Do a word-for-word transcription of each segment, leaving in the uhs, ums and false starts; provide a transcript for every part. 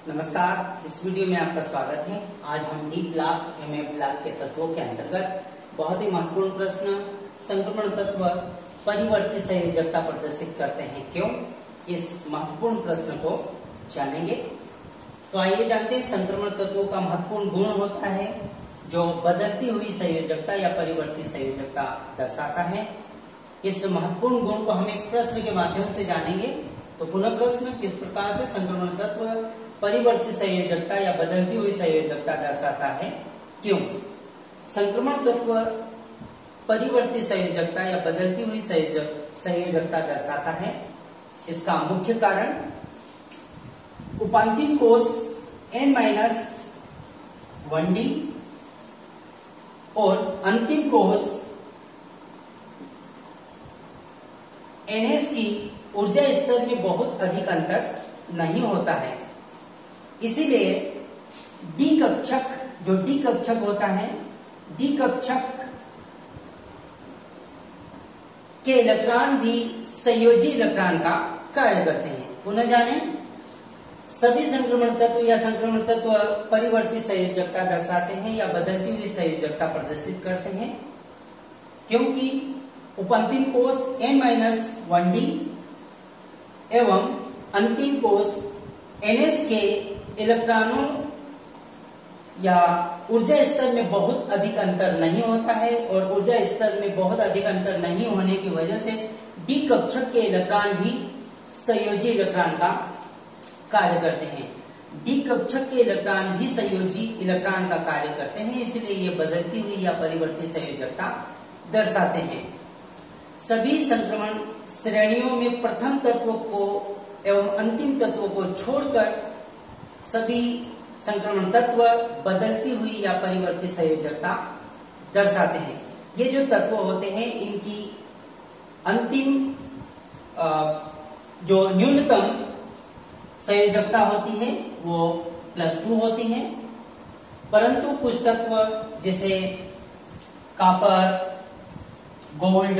नमस्कार, इस वीडियो में आपका स्वागत है। आज हम डी ब्लॉक एम ए ब्लॉक के तत्वों के अंतर्गत बहुत ही महत्वपूर्ण प्रश्न संक्रमण तत्व परिवर्ती संयोजकता प्रदर्शित करते हैं क्यों, इस महत्वपूर्ण प्रश्न को जानेंगे। तो आइए जानते हैं संक्रमण तत्वों का महत्वपूर्ण गुण होता है जो बदलती हुई संयोजकता या परिवर्ती संयोजकता दर्शाता है। इस महत्वपूर्ण गुण को हम एक प्रश्न के माध्यम से जानेंगे। तो पुनः प्रश्न, किस प्रकार से संक्रमण तत्व परिवर्ती संयोजकता या बदलती हुई संयोजकता दर्शाता है क्यों। संक्रमण तत्व परिवर्ती संयोजकता या बदलती हुई संयोजकता दर्शाता है। इसका मुख्य कारण उपांतिम कोष एन माइनस वन डी और अंतिम कोष एनएस की ऊर्जा स्तर में बहुत अधिक अंतर नहीं होता है। इसीलिए डी कक्षक, जो डी कक्षक होता है, डी कक्षक के इलेक्ट्रॉन भी संयोजी इलेक्ट्रॉन का कार्य करते हैं। पुनः जाने, सभी संक्रमण तत्व या संक्रमण तत्व परिवर्ती संयोजकता दर्शाते हैं या बदलती हुई संयोजकता प्रदर्शित करते हैं क्योंकि उपांतिम कोष एन माइनस वन डी एवं अंतिम कोष एनएस के इलेक्ट्रॉनों या ऊर्जा स्तर में बहुत अधिक अंतर नहीं होता है और ऊर्जा स्तर में बहुत अधिक अंतर नहीं होने की वजह से डी कक्षक के इलेक्ट्रॉन भी संयोजी इलेक्ट्रॉन का कार्य करते हैं। डी कक्षक के इलेक्ट्रॉन भी संयोजी इलेक्ट्रॉन का कार्य करते हैं, इसलिए ये बदलती हुई या परिवर्ती संयोजकता दर्शाते हैं। सभी संक्रमण श्रेणियों में प्रथम तत्व को एवं अंतिम तत्व को छोड़कर सभी संक्रमण तत्व बदलती हुई या परिवर्ती संयोजकता दर्शाते हैं। ये जो तत्व होते हैं इनकी अंतिम जो न्यूनतम संयोजकता होती है वो प्लस टू होती है, परंतु कुछ तत्व जैसे कॉपर, गोल्ड,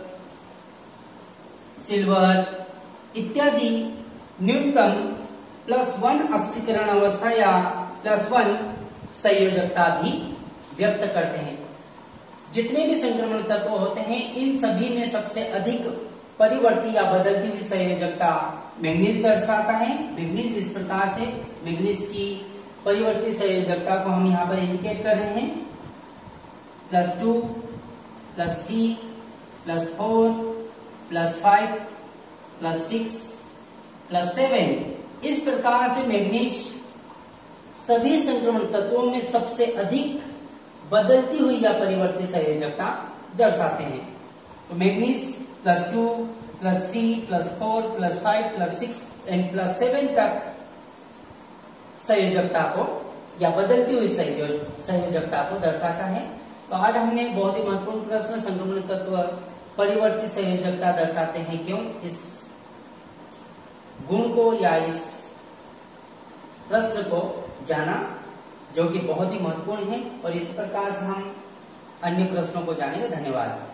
सिल्वर इत्यादि न्यूनतम प्लस वन ऑक्सीकरण अवस्था या प्लस वन संयोजकता भी व्यक्त करते हैं। जितने भी संक्रमण तत्व होते हैं इन सभी में सबसे अधिक परिवर्ती या बदलती हुई संयोजकता मैग्नीज दर्शाता है। मैग्नीज इस प्रकार से, मैग्नीज की परिवर्ती संयोजकता को हम यहाँ पर इंडिकेट कर रहे हैं, plus two, plus three, plus four, plus five, plus six, plus seven. इस प्रकार से मैग्नीज सभी संक्रमण तत्वों में सबसे अधिक बदलती हुई या परिवर्ती संयोजकता दर्शाते हैं। तो manganese plus two, plus three, plus four, plus five, plus six and plus seven तक संयोजकता को या बदलती हुई संयोजकता को दर्शाता है। तो आज हमने बहुत ही महत्वपूर्ण प्रश्न संक्रमण तत्व परिवर्ती संयोजकता दर्शाते हैं क्यों, इस गुण को या इस प्रश्न को जाना, जो कि बहुत ही महत्वपूर्ण है। और इस प्रकार से हम अन्य प्रश्नों को जानेंगे। धन्यवाद।